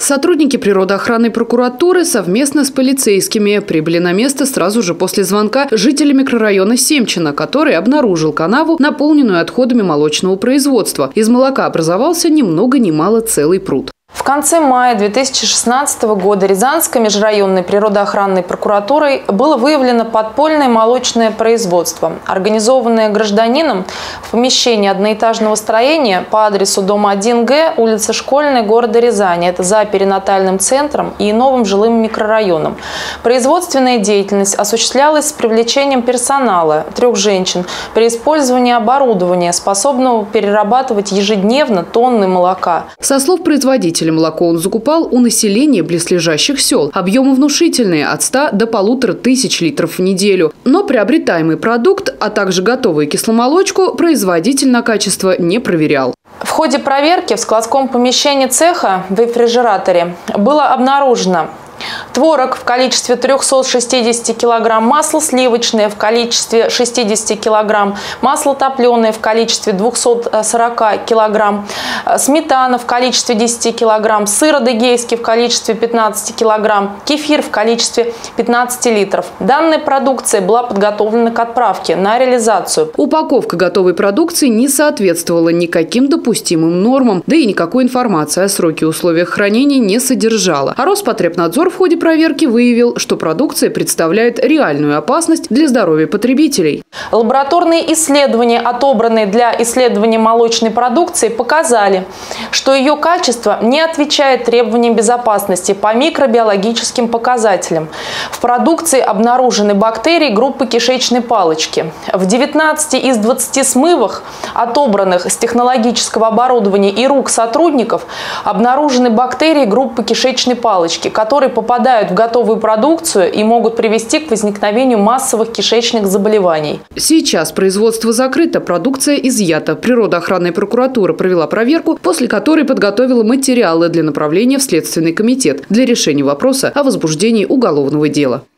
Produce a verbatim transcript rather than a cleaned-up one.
Сотрудники природоохранной прокуратуры совместно с полицейскими прибыли на место сразу же после звонка жителя микрорайона Семчино, который обнаружил канаву, наполненную отходами молочного производства. Из молока образовался ни много ни мало целый пруд. В конце мая две тысячи шестнадцатого года Рязанской межрайонной природоохранной прокуратурой было выявлено подпольное молочное производство, организованное гражданином в помещении одноэтажного строения по адресу дом один Г, улица Школьная, города Рязани. Это за перинатальным центром и новым жилым микрорайоном. Производственная деятельность осуществлялась с привлечением персонала, трех женщин, при использовании оборудования, способного перерабатывать ежедневно тонны молока. Со слов производителя, молоко он закупал у населения близлежащих сел. Объемы внушительные – от ста до полутора тысяч литров в неделю. Но приобретаемый продукт, а также готовую кисломолочку производитель на качество не проверял. В ходе проверки в складском помещении цеха в рефрижераторе было обнаружено творог в количестве трёхсот шестидесяти килограмм, масло сливочное в количестве шестидесяти килограмм, масло топленое в количестве двухсот сорока килограмм, сметана в количестве десяти килограмм, сыр адыгейский в количестве пятнадцати килограмм, кефир в количестве пятнадцати литров. Данная продукция была подготовлена к отправке на реализацию. Упаковка готовой продукции не соответствовала никаким допустимым нормам, да и никакой информации о сроке и условиях хранения не содержала. А Роспотребнадзор в ходе проверки выявил, что продукция представляет реальную опасность для здоровья потребителей. Лабораторные исследования, отобранные для исследования молочной продукции, показали, что ее качество не отвечает требованиям безопасности по микробиологическим показателям. В продукции обнаружены бактерии группы кишечной палочки. В девятнадцати из двадцати смывах, отобранных с технологического оборудования и рук сотрудников, обнаружены бактерии группы кишечной палочки, которые попадают в готовую продукцию и могут привести к возникновению массовых кишечных заболеваний. Сейчас производство закрыто, продукция изъята. Природоохранная прокуратура провела проверку, после которой подготовила материалы для направления в Следственный комитет для решения вопроса о возбуждении уголовного дела.